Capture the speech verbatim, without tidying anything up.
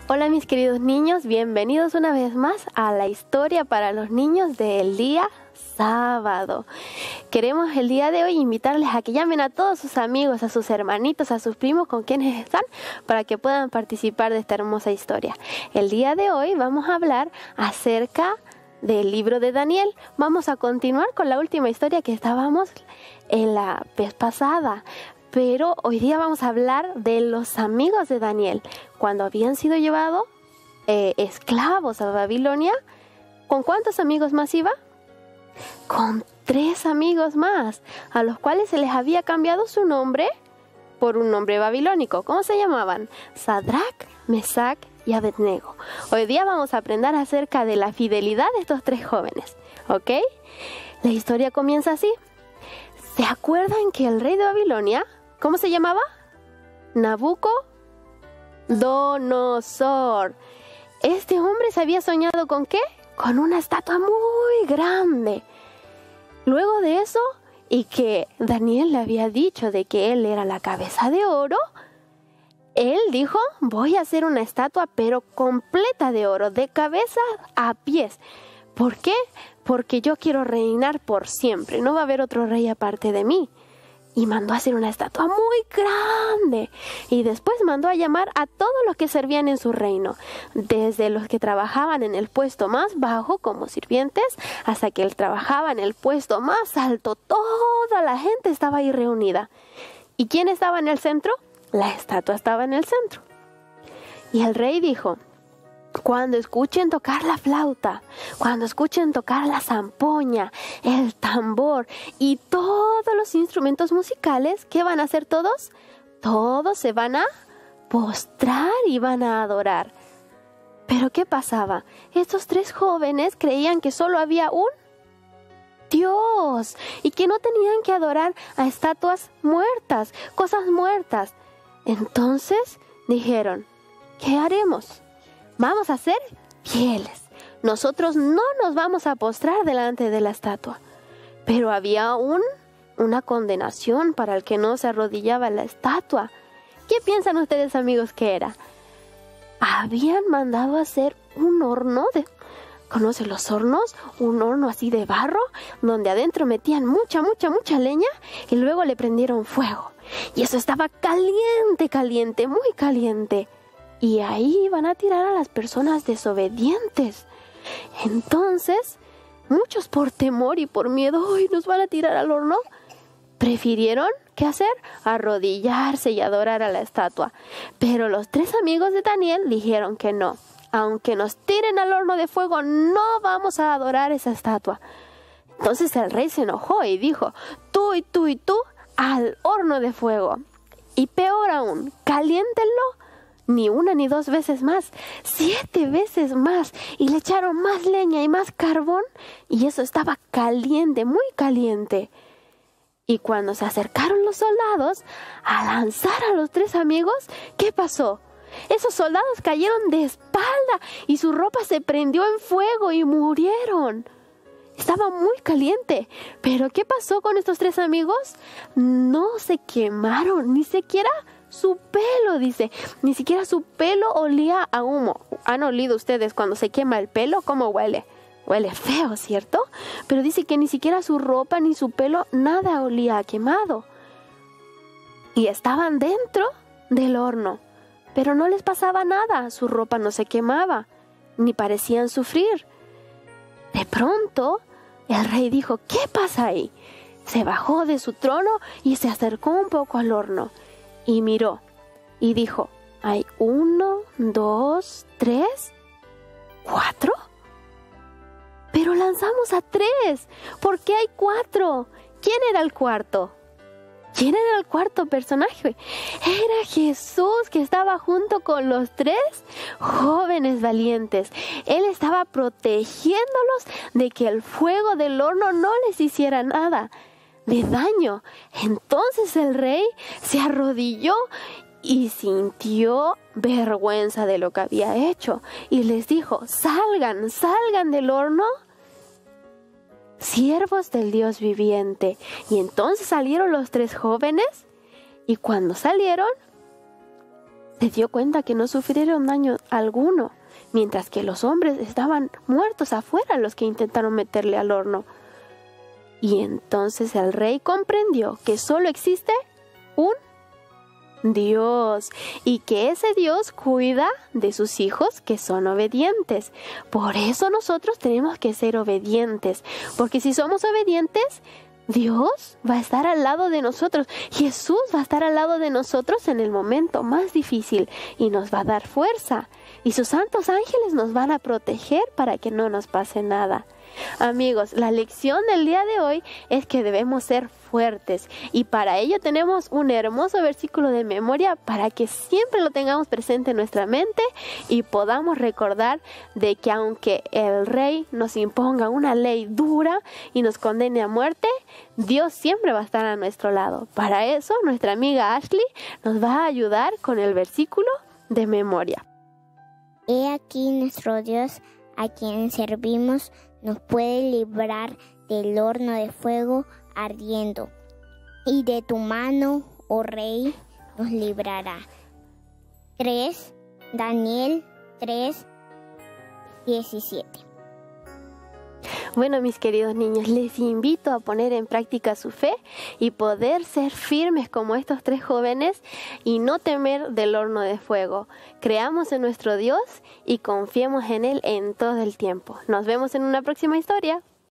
Hola mis queridos niños, bienvenidos una vez más a la historia para los niños del día sábado. Queremos el día de hoy invitarles a que llamen a todos sus amigos, a sus hermanitos, a sus primos con quienes están para que puedan participar de esta hermosa historia. El día de hoy vamos a hablar acerca del libro de Daniel. Vamos a continuar con la última historia que estábamos en la vez pasada. Pero hoy día vamos a hablar de los amigos de Daniel. Cuando habían sido llevados eh, esclavos a Babilonia, ¿con cuántos amigos más iba? Con tres amigos más, a los cuales se les había cambiado su nombre por un nombre babilónico. ¿Cómo se llamaban? Sadrac, Mesac y Abednego. Hoy día vamos a aprender acerca de la fidelidad de estos tres jóvenes, ¿ok? La historia comienza así. ¿Se acuerdan que el rey de Babilonia, ¿cómo se llamaba? Nabucodonosor. Este hombre se había soñado ¿con qué? Con una estatua muy grande. Luego de eso, y que Daniel le había dicho de que él era la cabeza de oro, él dijo, voy a hacer una estatua pero completa de oro, de cabeza a pies. ¿Por qué? Porque yo quiero reinar por siempre, no va a haber otro rey aparte de mí. Y mandó a hacer una estatua muy grande. Y después mandó a llamar a todos los que servían en su reino. Desde los que trabajaban en el puesto más bajo como sirvientes, hasta que él trabajaba en el puesto más alto. Toda la gente estaba ahí reunida. ¿Y quién estaba en el centro? La estatua estaba en el centro. Y el rey dijo, cuando escuchen tocar la flauta, cuando escuchen tocar la zampoña, el tambor y todos los instrumentos musicales, ¿qué van a hacer todos? Todos se van a postrar y van a adorar. ¿Pero qué pasaba? Estos tres jóvenes creían que solo había un Dios y que no tenían que adorar a estatuas muertas, cosas muertas. Entonces dijeron, ¿qué haremos? Vamos a ser fieles. Nosotros no nos vamos a postrar delante de la estatua. Pero había un, una condenación para el que no se arrodillaba a la estatua. ¿Qué piensan ustedes, amigos, que era? Habían mandado a hacer un horno de... ¿Conocen los hornos? Un horno así de barro, donde adentro metían mucha, mucha, mucha leña y luego le prendieron fuego. Y eso estaba caliente, caliente, muy caliente. Y ahí iban a tirar a las personas desobedientes. Entonces, muchos por temor y por miedo, ¡ay, nos van a tirar al horno!, prefirieron, ¿qué hacer? Arrodillarse y adorar a la estatua. Pero los tres amigos de Daniel dijeron que no. Aunque nos tiren al horno de fuego, no vamos a adorar esa estatua. Entonces el rey se enojó y dijo, tú y tú y tú al horno de fuego. Y peor aún, caliéntenlo. Ni una ni dos veces más, siete veces más. Y le echaron más leña y más carbón. Y eso estaba caliente, muy caliente. Y cuando se acercaron los soldados a lanzar a los tres amigos, ¿qué pasó? Esos soldados cayeron de espalda y su ropa se prendió en fuego y murieron. Estaba muy caliente. ¿Pero qué pasó con estos tres amigos? No se quemaron, ni siquiera su pelo, dice. Ni siquiera su pelo olía a humo. ¿Han olido ustedes cuando se quema el pelo? ¿Cómo huele? Huele feo, ¿cierto? Pero dice que ni siquiera su ropa ni su pelo, nada olía a quemado. Y estaban dentro del horno. Pero no les pasaba nada. Su ropa no se quemaba, ni parecían sufrir. De pronto, el rey dijo, ¿qué pasa ahí? Se bajó de su trono y se acercó un poco al horno. Y miró, y dijo, ¿hay uno, dos, tres, cuatro? Pero lanzamos a tres. ¿Por qué hay cuatro? ¿Quién era el cuarto? ¿Quién era el cuarto personaje? Era Jesús, que estaba junto con los tres jóvenes valientes. Él estaba protegiéndolos de que el fuego del horno no les hiciera nada de daño. Entonces el rey se arrodilló y sintió vergüenza de lo que había hecho. Y les dijo, salgan, salgan del horno, siervos del Dios viviente. Y entonces salieron los tres jóvenes, y cuando salieron, se dio cuenta que no sufrieron daño alguno, mientras que los hombres estaban muertos afuera, los que intentaron meterle al horno. Y entonces el rey comprendió que solo existe un Dios, y que ese Dios cuida de sus hijos que son obedientes. Por eso nosotros tenemos que ser obedientes, porque si somos obedientes, Dios va a estar al lado de nosotros. Jesús va a estar al lado de nosotros en el momento más difícil y nos va a dar fuerza. Y sus santos ángeles nos van a proteger para que no nos pase nada. Amigos, la lección del día de hoy es que debemos ser fuertes, y para ello tenemos un hermoso versículo de memoria para que siempre lo tengamos presente en nuestra mente y podamos recordar de que aunque el rey nos imponga una ley dura y nos condene a muerte, Dios siempre va a estar a nuestro lado. Para eso nuestra amiga Ashley nos va a ayudar con el versículo de memoria. He aquí nuestro Dios, a quien servimos, nos puede librar del horno de fuego ardiendo, y de tu mano, oh rey, nos librará. tres Daniel tres, diecisiete. Bueno, mis queridos niños, les invito a poner en práctica su fe y poder ser firmes como estos tres jóvenes y no temer del horno de fuego. Creamos en nuestro Dios y confiemos en Él en todo el tiempo. Nos vemos en una próxima historia.